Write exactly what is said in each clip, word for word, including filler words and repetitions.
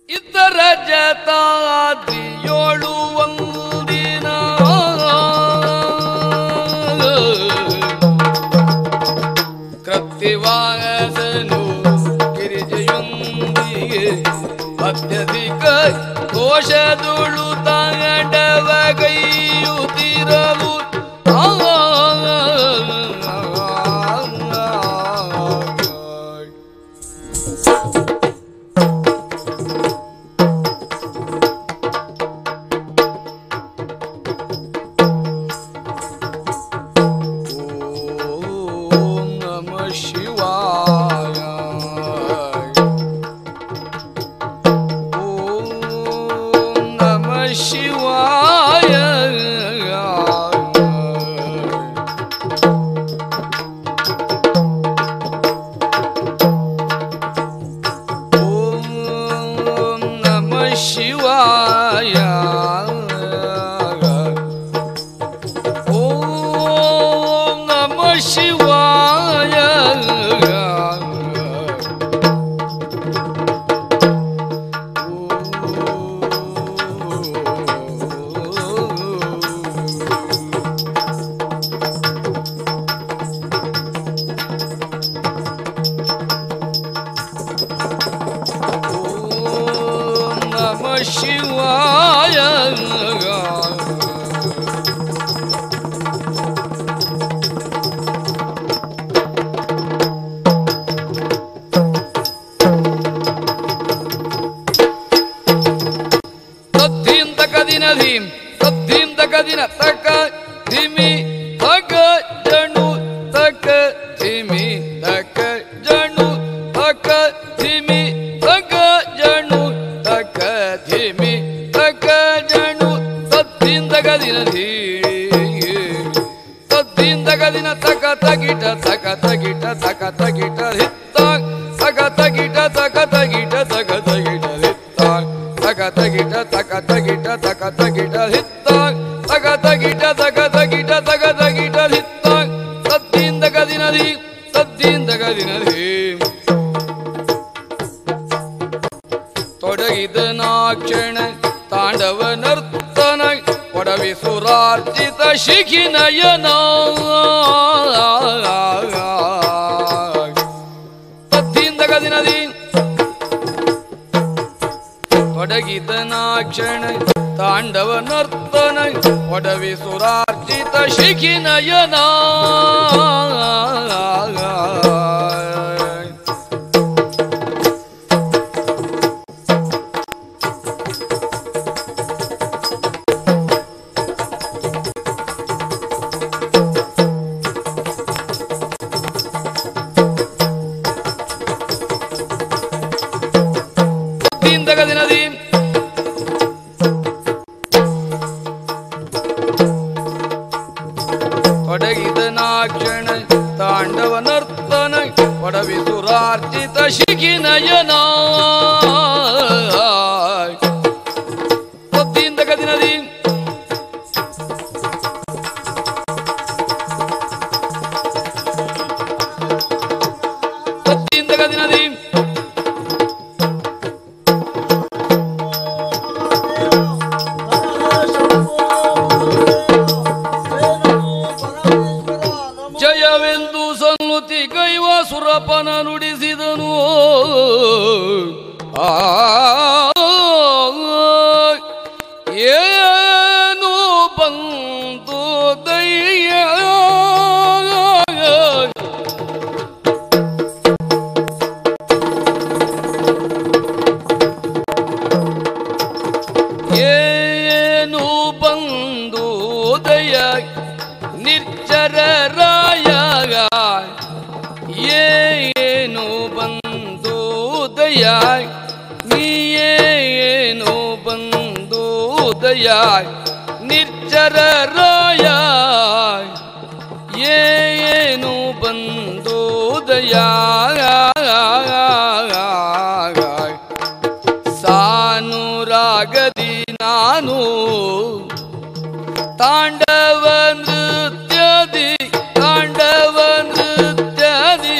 ಇತರ ಜತಾದ್ರಿಯೋಳು ಒಂದಿನ ಕೃತ್ತಿವಾಸನು ಗಿರಿಜೆಯೊಂದಿಗೆ ಅತ್ಯಧಿಕ ದೋಷದುಳು ತಾಂಡವ ಕೈಯುತ್ತಿರಲು ತೊಡಗಿದನಾಕ್ಷಣ ತಾಂಡವ ನರ್ತನ ಒಡವಿ ಸುರಾರ್ಜಿತ ಶಿಖಿ ನಯನ ತದ್ದಿಂದ ಗದಿನದಿ ತೊಡಗಿದನಾಕ್ಷಣ ತಾಂಡವ ನರ್ತನ ಒಡವಿ ಸುರಾರ್ಜಿತ ಶಿಖಿ ನಯನ ತೊಡಗಿದನಾಕ್ಷಣ ತಾಂಡವ ನರ್ತನ ಒಡವಿ ಸುರಾರ್ಜಿತ ಶಿಖಿ ನಯನ ತದ್ದಿಂದ ಗದಿನದಿ ತದ್ದಿಂದ ಗದಿನದಿ ಜಯವೆಂದು ಸನ್ನುತಿ ಕೈವ ಸುರಪನ ನುಡಿಸಿದನು ಆ ಏನು ಬಂತು ದಯ್ಯ ಏನು ಬಂದು ದಯ ನಿರ್ಜರ ರಾಯ ಏನು ಬಂದು ದಯ ನೀಯೇನು ಬಂದು ದಯ ನಿರ್ಜರ ರಾಯ ಏನು ಬಂದು ದಯ ಸಾನುರಾಗದಿ ನಾನು ತಾಂಡವ ನೃತ್ಯದಿ ತಾಂಡವ ನೃತ್ಯದಿ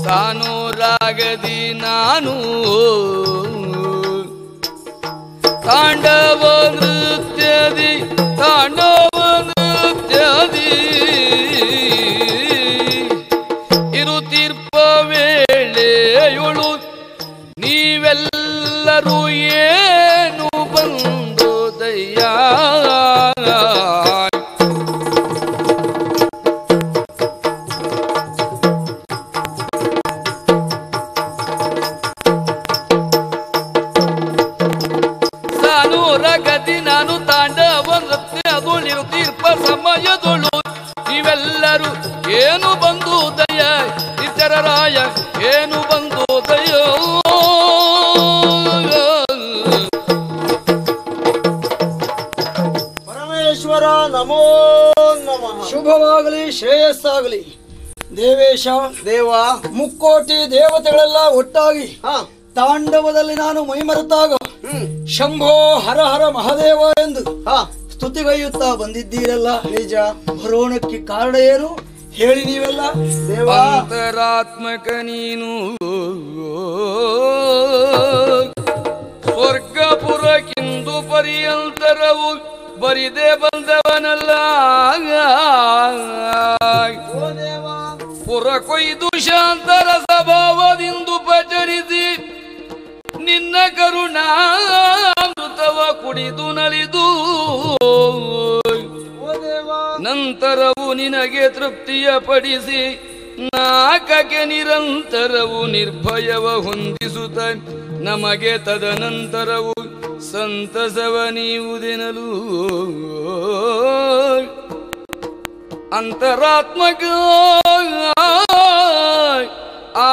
ಸಾನೂರಾಗದಿ ನಾನು ತಾಂಡವ ನೃತ್ಯದಿ ತಾಂಡವ ನೃತ್ಯದಿ ಇರುತ್ತೀರ್ಪ ವೇಳೆಯೊಳು ನೀವೆಲ್ಲರೂ ಏನು ಬಂದು ದಯ್ಯ ಸಾನೂರಗದಿ ನಾನು ತಾಂಡವ ನೃತ್ಯ ಅದೊಳಿರು ತೀರ್ಪ ಸಮಯದೊಳು ನೀವೆಲ್ಲರೂ ಏನು ಬಂದು ದಯ ಇತರರಾಯ ಏನು ಬಂದು ದಯೋ ಪರಮೇಶ್ವರ ನಮೋ ನಮಃ. ಶುಭವಾಗಲಿ, ಶ್ರೇಯಸ್ಸಾಗಲಿ. ದೇವೇಶ ದೇವ ಮುಕ್ಕೋಟಿ ದೇವತೆಗಳೆಲ್ಲ ಒಟ್ಟಾಗಿ ತಾಂಡವದಲ್ಲಿ ನಾನು ಮೈಮರೆತಾಗ ಶಂಭೋ ಹರ ಹರ ಮಹಾದೇವ ಎಂದು ಸ್ತುತಿಗೈಯುತ್ತಾ ಬಂದಿದ್ದೀರಲ್ಲ, ನಿಜ ಭರೋಣಕ್ಕೆ ಕಾರಣ ಏನು ಹೇಳಿ ನೀವೆಲ್ಲ? ದೇವಾಂತರಾತ್ಮಕ ನೀನು ಸ್ವರ್ಗಪುರಕ್ಕಿಂದು ಪರ್ಯಂತರವು ಬರಿದೆ ಬಂದವನಲ್ಲ. ಪುರ ಕೊಯ್ದು ಶಾಂತರ ಸ್ವಭಾವದಿಂದು ಪಚರಿಸಿ ನಿನ್ನ ಕರುಣಾಮೃತವ ಕುಡಿದು ನಲಿದು ನಂತರವು ನಿನಗೆ ತೃಪ್ತಿಯ ಪಡಿಸಿ ನಾಕಕ್ಕೆ ನಿರಂತರವು ನಿರ್ಭಯವ ಹೊಂದಿಸುತ್ತ ನಮಗೆ ತದನಂತರವು ಸಂತಸವ ನೀವುದೆನಲು ಅಂತರಾತ್ಮಕ ಆ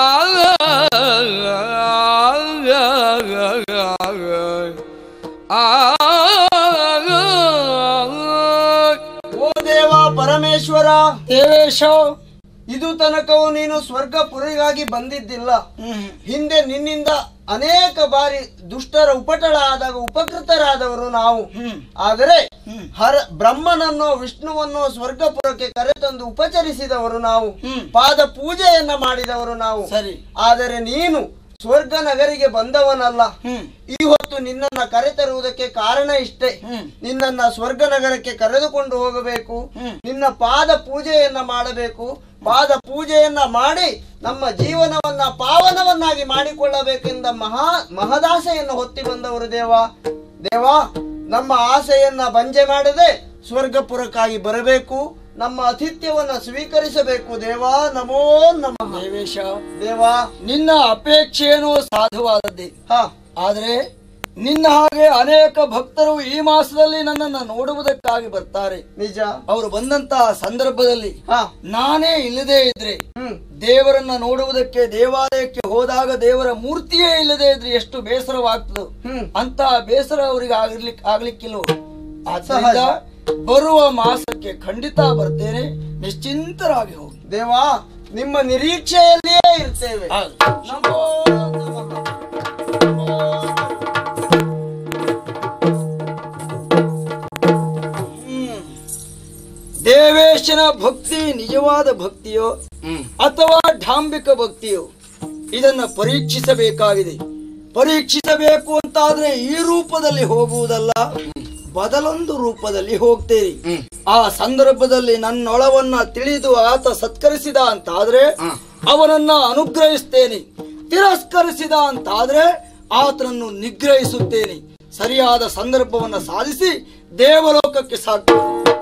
ಓ ದೇವ ಪರಮೇಶ್ವರ ದೇವೇಶ, ಇದು ತನಕವು ನೀನು ಸ್ವರ್ಗಪುರಿಗಾಗಿ ಬಂದಿದ್ದಿಲ್ಲ. ಹಿಂದೆ ನಿನ್ನಿಂದ ಅನೇಕ ಬಾರಿ ದುಷ್ಟರ ಉಪಟಳ ಆದಾಗ ಉಪಕೃತರಾದವರು ನಾವು. ಆದರೆ ಹರ ಬ್ರಹ್ಮನನ್ನೋ ವಿಷ್ಣುವನ್ನೋ ಸ್ವರ್ಗಪುರಕ್ಕೆ ಕರೆತಂದು ಉಪಚರಿಸಿದವರು ನಾವು, ಪಾದ ಪೂಜೆಯನ್ನ ಮಾಡಿದವರು ನಾವು. ಸರಿ, ಆದರೆ ನೀನು ಸ್ವರ್ಗ ನಗರಿಗೆ ಬಂದವನಲ್ಲ. ಈ ಹೊತ್ತು ನಿನ್ನನ್ನ ಕರೆತರುವುದಕ್ಕೆ ಕಾರಣ ಇಷ್ಟೇ. ನಿನ್ನನ್ನ ಸ್ವರ್ಗ ನಗರಕ್ಕೆ ಕರೆದುಕೊಂಡು ಹೋಗಬೇಕು, ನಿನ್ನ ಪಾದ ಪೂಜೆಯನ್ನ ಮಾಡಬೇಕು. ಪಾದ ಪೂಜೆಯನ್ನ ಮಾಡಿ ನಮ್ಮ ಜೀವನವನ್ನ ಪಾವನವನ್ನಾಗಿ ಮಾಡಿಕೊಳ್ಳಬೇಕೆಂದ ಮಹಾ ಮಹದಾಸೆಯನ್ನು ಹೊತ್ತಿ ಬಂದವರು ದೇವ. ದೇವ, ನಮ್ಮ ಆಸೆಯನ್ನ ಬಂಜೆ ಮಾಡದೆ ಸ್ವರ್ಗಪುರಕ್ಕಾಗಿ ಬರಬೇಕು, ನಮ್ಮ ಆತಿಥ್ಯವನ್ನ ಸ್ವೀಕರಿಸಬೇಕು. ದೇವ ನಮೋ ನಮಃ. ದೇವೇಶ ದೇವ, ನಿನ್ನ ಅಪೇಕ್ಷೆಯೇನೋ ಸಾಧುವಾದದ್ದೇ. ಹ ಆದ್ರೆ ನಿನ್ನ ಹಾಗೆ ಅನೇಕ ಭಕ್ತರು ಈ ಮಾಸದಲ್ಲಿ ನನ್ನನ್ನು ನೋಡುವುದಕ್ಕಾಗಿ ಬರ್ತಾರೆ. ನಿಜ. ಅವರು ಬಂದಂತಹ ಸಂದರ್ಭದಲ್ಲಿ ನಾನೇ ಇಲ್ಲದೆ ಇದ್ರೆ, ದೇವರನ್ನ ನೋಡುವುದಕ್ಕೆ ದೇವಾಲಯಕ್ಕೆ ಹೋದಾಗ ದೇವರ ಮೂರ್ತಿಯೇ ಇಲ್ಲದೆ ಇದ್ರೆ ಎಷ್ಟು ಬೇಸರವಾಗ್ತದೋ ಅಂತ ಬೇಸರ ಅವರಿಗೆ ಆಗ್ಲಿಕ್ಕೆ ಆಗ್ಲಿಕ್ಕಿಲ್ವೋ. ಆದ್ದರಿಂದ ಬರುವ ಮಾಸಕ್ಕೆ ಖಂಡಿತ ಬರ್ತೇನೆ, ನಿಶ್ಚಿಂತರಾಗಿ ಹೋಗಿ. ದೇವಾ, ನಿಮ್ಮ ನಿರೀಕ್ಷೆಯಲ್ಲಿಯೇ ಇರ್ತೇವೆ. ದೇವೇಶನ ಭಕ್ತಿ ನಿಜವಾದ ಭಕ್ತಿಯೋ ಅಥವಾ ಢಾಂಬಿಕ ಭಕ್ತಿಯೋ ಇದನ್ನ ಪರೀಕ್ಷಿಸಬೇಕಾಗಿದೆ. ಪರೀಕ್ಷಿಸಬೇಕು ಅಂತಾದ್ರೆ ಈ ರೂಪದಲ್ಲಿ ಹೋಗುವುದಲ್ಲ, ಬದಲೊಂದು ರೂಪದಲ್ಲಿ ಹೋಗ್ತೇನೆ. ಆ ಸಂದರ್ಭದಲ್ಲಿ ನನ್ನೊಳವನ್ನ ತಿಳಿದು ಆತ ಸತ್ಕರಿಸಿದ ಅಂತಾದ್ರೆ ಅವನನ್ನ ಅನುಗ್ರಹಿಸ್ತೇನೆ, ತಿರಸ್ಕರಿಸಿದ ಅಂತಾದ್ರೆ ಆತನನ್ನು ನಿಗ್ರಹಿಸುತ್ತೇನೆ. ಸರಿಯಾದ ಸಂದರ್ಭವನ್ನ ಸಾಧಿಸಿ ದೇವಲೋಕಕ್ಕೆ ಸಾಕು.